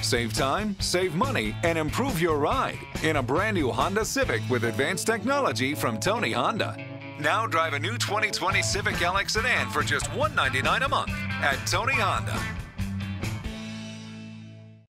Save time, save money, and improve your ride in a brand new Honda Civic with advanced technology from Tony Honda. Now drive a new 2020 Civic LX Sedan for just $199 a month at Tony Honda.